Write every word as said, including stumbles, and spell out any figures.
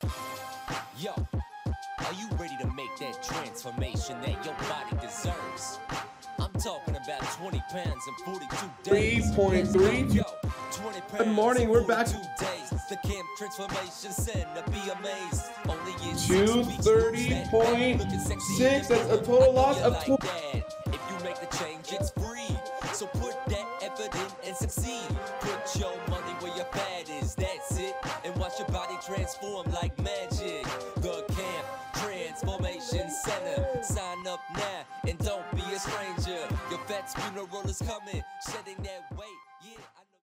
Yo, are you ready to make that transformation that your body deserves? I'm talking about twenty pounds and forty-two days. three point three. Yo, twenty pounds. Good morning, we're back. forty-two days. The Camp Transformation Center, be amazed. Only in two thirty point six. That's a total loss of two. If you make the change, it's free. So put that effort in and succeed. Put your money where your fat is. That's it. And watch your body transform like magic. The Camp Transformation Center. Sign up now and don't be a stranger. Your fat's funeral is coming. Shedding that weight.